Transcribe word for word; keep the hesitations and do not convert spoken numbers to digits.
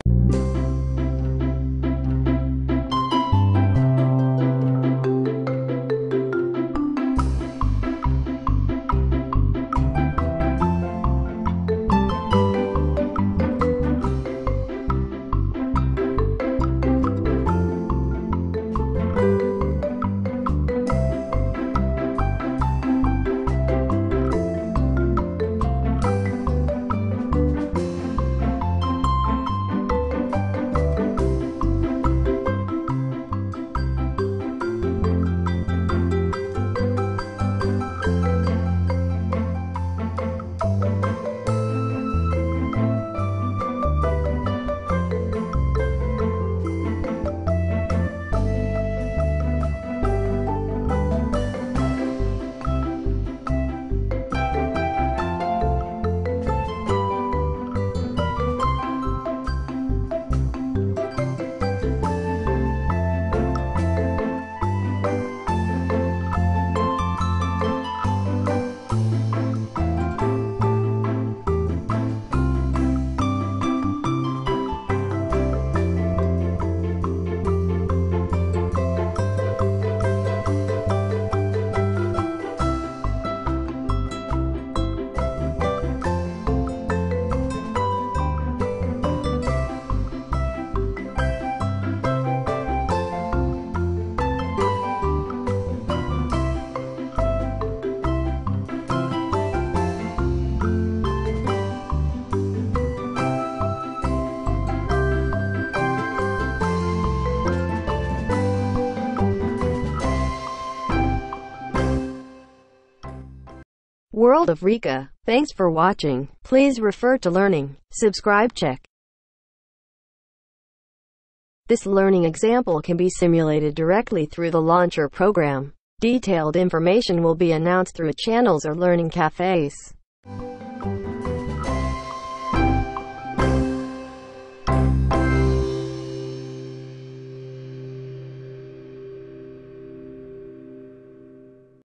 World of Rika. Thanks for watching. Please refer to Learning. Subscribe check. This learning example can be simulated directly through the launcher program. Detailed information will be announced through channels or learning cafes.